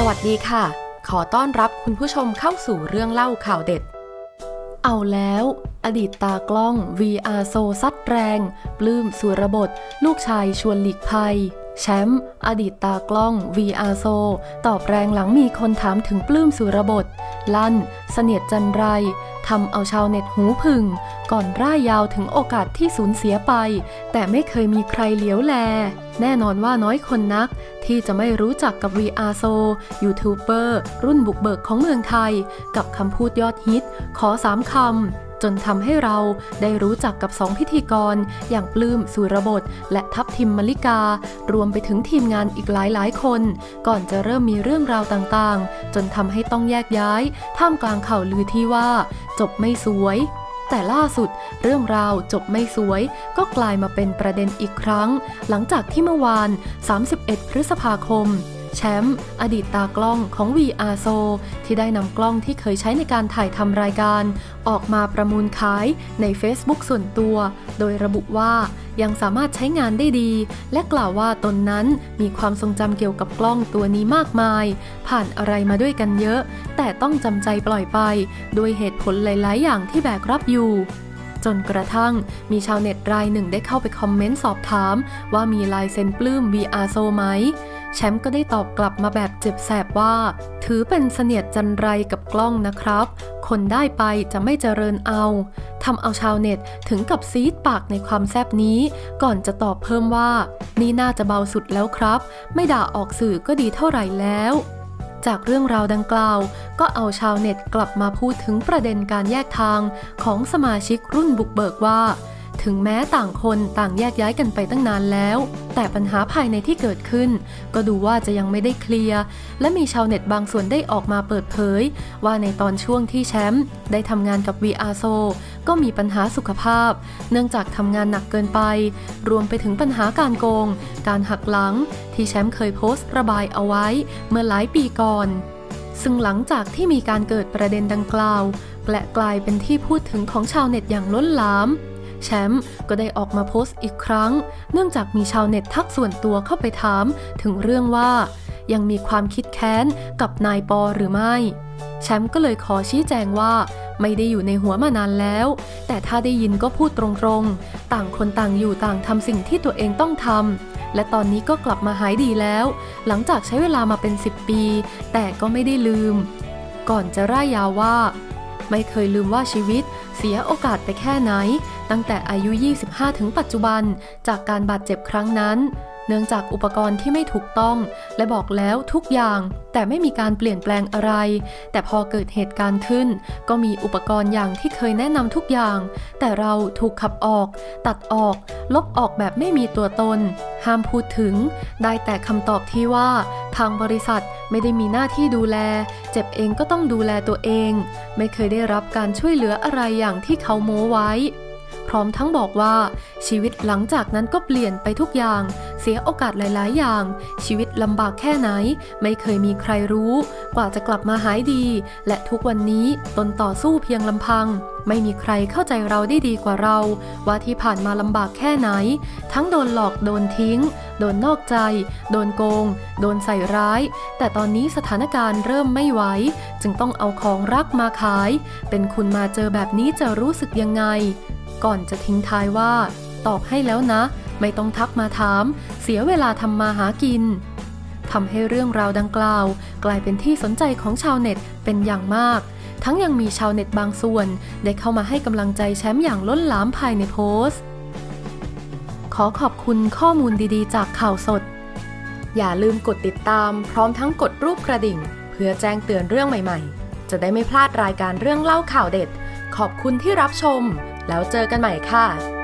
วัสดีค่ะขอต้อนรับคุณผู้ชมเข้าสู่เรื่องเล่าข่าวเด็ดเอาแล้วอดีตตากล้อง VR โซซัดแรงปลื้มสุรบทลูกชายชวนหลีกภัยแชมป์อดีตตากล้อง VR โซตอบแรงหลังมีคนถามถึงปลื้มสุรบทลั่นเสนียดจันไรทำเอาชาวเน็ตหูผึ่งก่อนร่ายยาวถึงโอกาสที่สูญเสียไปแต่ไม่เคยมีใครเหลียวแลแน่นอนว่าน้อยคนนักที่จะไม่รู้จักกับ VR โซยูทูบเบอร์รุ่นบุกเบิกของเมืองไทยกับคำพูดยอดฮิตขอ3 คำจนทำให้เราได้รู้จักกับ2 พิธีกรอย่างปลื้มสุรบทและทัพทิมมลิการวมไปถึงทีมงานอีกหลายคนก่อนจะเริ่มมีเรื่องราวต่างๆจนทำให้ต้องแยกย้ายท่ามกลางข่าวลือที่ว่าจบไม่สวยแต่ล่าสุดเรื่องราวจบไม่สวยก็กลายมาเป็นประเด็นอีกครั้งหลังจากที่เมื่อวาน31 พฤษภาคมแชมป์อดีตตากล้องของ VR โซที่ได้นำกล้องที่เคยใช้ในการถ่ายทำรายการออกมาประมูลขายใน Facebook ส่วนตัวโดยระบุว่ายังสามารถใช้งานได้ดีและกล่าวว่าตนนั้นมีความทรงจำเกี่ยวกับกล้องตัวนี้มากมายผ่านอะไรมาด้วยกันเยอะแต่ต้องจำใจปล่อยไปด้วยเหตุผลหลายๆอย่างที่แบกรับอยู่จนกระทั่งมีชาวเน็ตรายหนึ่งได้เข้าไปคอมเมนต์สอบถามว่ามีลายเซ็นปลื้ม VR โซไหมแชมป์ก็ได้ตอบกลับมาแบบเจ็บแสบว่าถือเป็นเสนียดจันไรกับกล้องนะครับคนได้ไปจะไม่เจริญเอาทำเอาชาวเน็ตถึงกับซีดปากในความแซบนี้ก่อนจะตอบเพิ่มว่านี่น่าจะเบาสุดแล้วครับไม่ด่าออกสื่อก็ดีเท่าไหร่แล้วจากเรื่องราวดังกล่าวก็เอาชาวเน็ตกลับมาพูดถึงประเด็นการแยกทางของสมาชิกรุ่นบุกเบิกว่าถึงแม้ต่างคนต่างแยกย้ายกันไปตั้งนานแล้วแต่ปัญหาภายในที่เกิดขึ้นก็ดูว่าจะยังไม่ได้เคลียร์และมีชาวเน็ตบางส่วนได้ออกมาเปิดเผยว่าในตอนช่วงที่แชมป์ได้ทำงานกับ VR โซก็มีปัญหาสุขภาพเนื่องจากทำงานหนักเกินไปรวมไปถึงปัญหาการโกงการหักหลังที่แชมป์เคยโพสต์ระบายเอาไว้เมื่อหลายปีก่อนซึ่งหลังจากที่มีการเกิดประเด็นดังกล่าวและกลายเป็นที่พูดถึงของชาวเน็ตอย่างล้นหลามแชมป์ก็ได้ออกมาโพสต์อีกครั้งเนื่องจากมีชาวเน็ตทักส่วนตัวเข้าไปถามถึงเรื่องว่ายังมีความคิดแค้นกับนายปอหรือไม่แชมป์ก็เลยขอชี้แจงว่าไม่ได้อยู่ในหัวมานานแล้วแต่ถ้าได้ยินก็พูดตรงๆต่างคนต่างอยู่ต่างทำสิ่งที่ตัวเองต้องทำและตอนนี้ก็กลับมาหายดีแล้วหลังจากใช้เวลามาเป็น10 ปีแต่ก็ไม่ได้ลืมก่อนจะร่ายยาวว่าไม่เคยลืมว่าชีวิตเสียโอกาสไปแค่ไหนตั้งแต่อายุ25ถึงปัจจุบันจากการบาดเจ็บครั้งนั้นเนื่องจากอุปกรณ์ที่ไม่ถูกต้องและบอกแล้วทุกอย่างแต่ไม่มีการเปลี่ยนแปลงอะไรแต่พอเกิดเหตุการณ์ขึ้นก็มีอุปกรณ์อย่างที่เคยแนะนำทุกอย่างแต่เราถูกขับออกตัดออกลบออกแบบไม่มีตัวตนห้ามพูดถึงได้แต่คำตอบที่ว่าทางบริษัทไม่ได้มีหน้าที่ดูแลเจ็บเองก็ต้องดูแลตัวเองไม่เคยได้รับการช่วยเหลืออะไรอย่างที่เขาโม้ไว้พร้อมทั้งบอกว่าชีวิตหลังจากนั้นก็เปลี่ยนไปทุกอย่างเสียโอกาสหลายๆอย่างชีวิตลำบากแค่ไหนไม่เคยมีใครรู้กว่าจะกลับมาหายดีและทุกวันนี้ตนต่อสู้เพียงลำพังไม่มีใครเข้าใจเราได้ดีกว่าเราว่าที่ผ่านมาลำบากแค่ไหนทั้งโดนหลอกโดนทิ้งโดนนอกใจโดนโกงโดนใส่ร้ายแต่ตอนนี้สถานการณ์เริ่มไม่ไหวจึงต้องเอาของรักมาขายเป็นคุณมาเจอแบบนี้จะรู้สึกยังไงก่อนจะทิ้งท้ายว่าตอบให้แล้วนะไม่ต้องทักมาถามเสียเวลาทำมาหากินทำให้เรื่องราวดังกล่าวกลายเป็นที่สนใจของชาวเน็ตเป็นอย่างมากทั้งยังมีชาวเน็ตบางส่วนได้เข้ามาให้กำลังใจแชมป์อย่างล้นหลามภายในโพสต์ขอขอบคุณข้อมูลดีๆจากข่าวสดอย่าลืมกดติดตามพร้อมทั้งกดรูปกระดิ่งเพื่อแจ้งเตือนเรื่องใหม่ๆจะได้ไม่พลาดรายการเรื่องเล่าข่าวเด็ดขอบคุณที่รับชมแล้วเจอกันใหม่ค่ะ